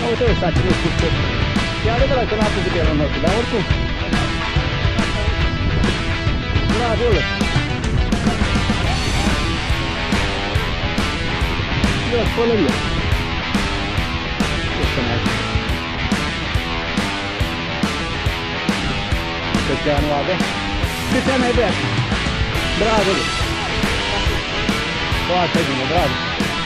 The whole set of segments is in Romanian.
Uite, ăsta ține scurt. E adevărat că n-a făcut el în nostru, dar oricum. Bravo, ăla. E o spălărie. Ce să mai zic? Câți ani nu avea? Câți ani ai băiat? Bravo, ăla. Foarte bine, bravo.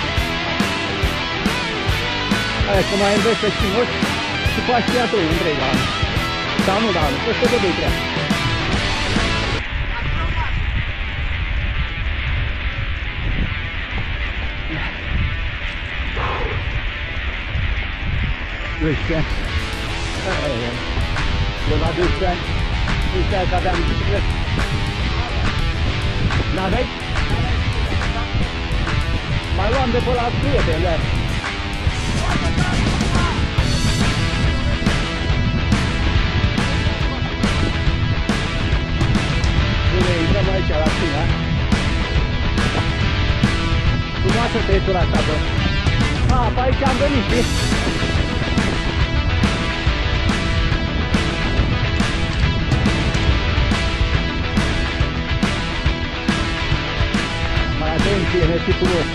Hai să mai înveți pe cinoți și faci teatru întreg la anul. Sau nu la anul, peste de 2-3 ani. Eu la 12 ani, știai că aveam bicicletă. N-aveai? Mai luam de pe la prieteni, da. Bine, intrăm aici la cine, frumoasă trăitura asta, bă. Pe aici am venit, știi? Mai atenție, nesitul ăsta.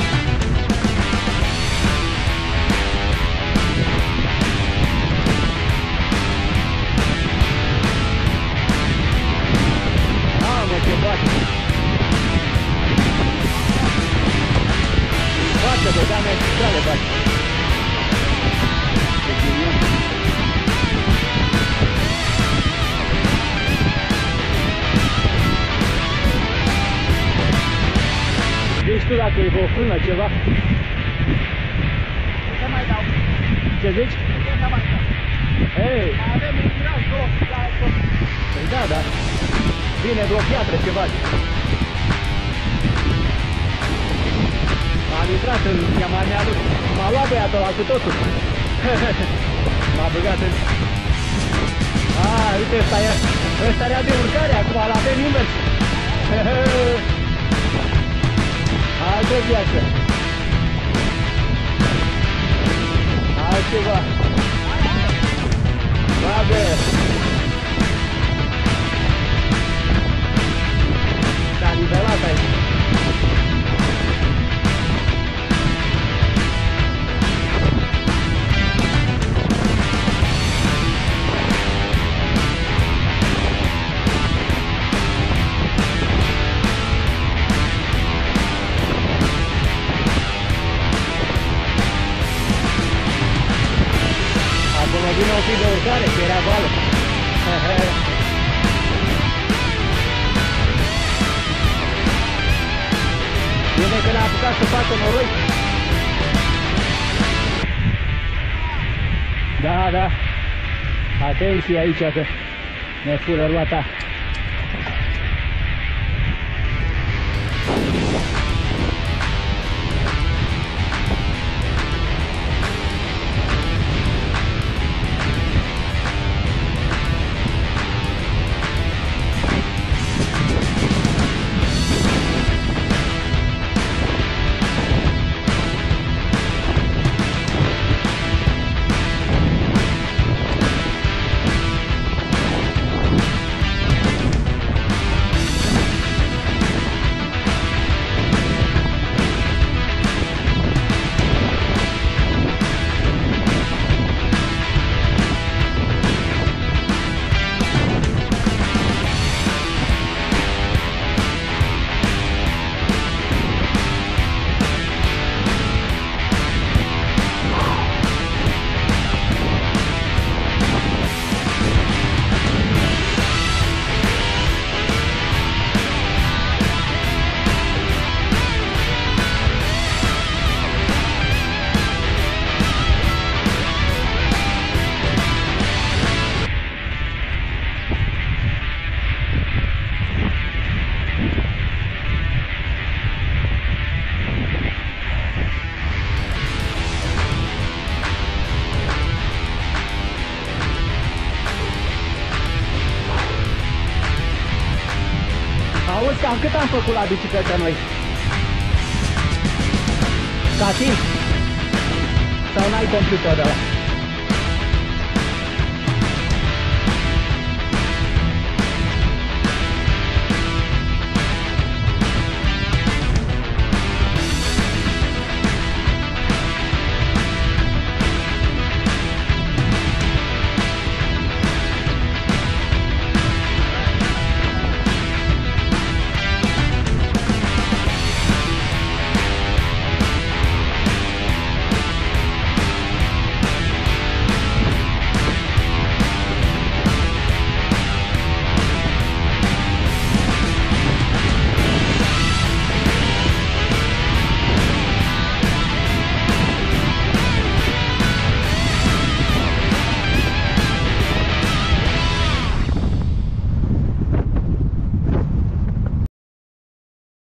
Ce face? Face, bă, da, mea citrale face. Ce ghinion. Zici tu dacă e o frână, ceva? Ce mai dau? Ce zici? Ce mai dau? Hei! Mai avem un viraj, 2 la tot. Păi da, da. Vine de o piatră ceva. Am intrat în mea lui. M-a luat băiatul ăla cu totul. M-a băgat în... Uite, ăsta era de urcare, acum l-avem invers. Altă viață. Altceva. Bravo! S-a nivelat aici. Acum vine un pic de urcare, că era vală. Bine că n-a apucat să facă noroi. Da, da. Atenție aici că ne fură roata. Auzi, cam cât am făcut la bicicletă noi? Ca timp? Sau n-ai computer ăla?